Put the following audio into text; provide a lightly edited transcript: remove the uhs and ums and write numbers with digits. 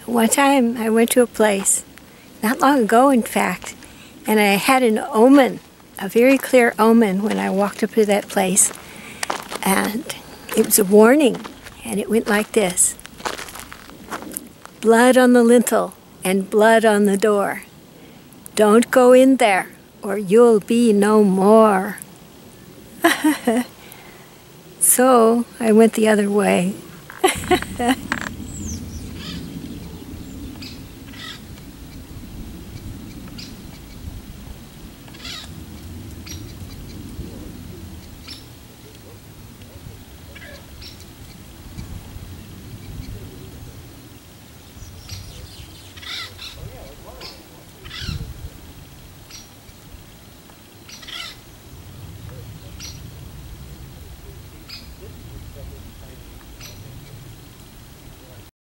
One time I went to a place, not long ago in fact, and I had an omen, a very clear omen when I walked up to that place. And it was a warning, and it went like this: blood on the lintel and blood on the door. Don't go in there, or you'll be no more. So I went the other way.